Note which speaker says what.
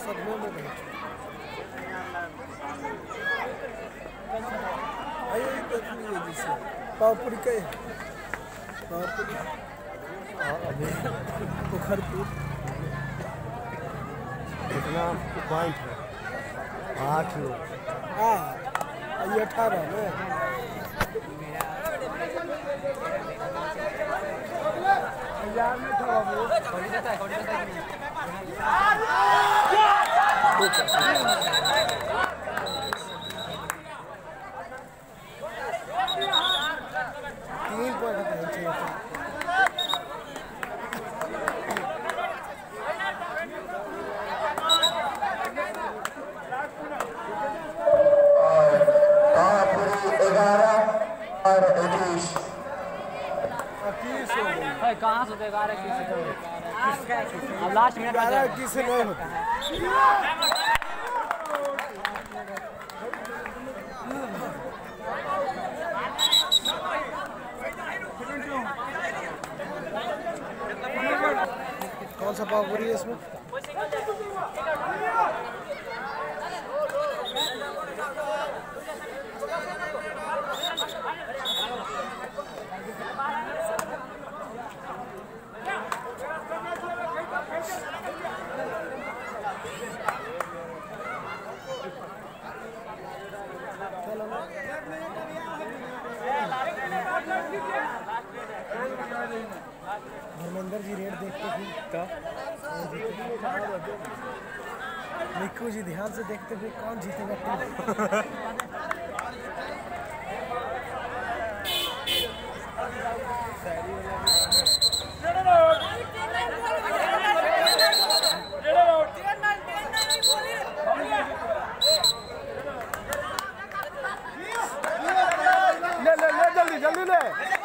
Speaker 1: सदमे में गए आइए देखिए जिसे पावपुरी के पावपुरी अभी पोखरपुर
Speaker 2: कितना पॉइंट है 8 लोग
Speaker 1: 18 में यार में था वो कौन सा है तीन पॉइंट चाहिए
Speaker 3: कहाँ से 11 अब लास्ट मिनट में
Speaker 1: 11 नहीं होता कौन सा पाव पूरी है इसमें धर्मेंद्र जी रेट देखते हुए निक्कू जी ध्यान से देखते हुए कौन जीतेगा ले जल्दी ले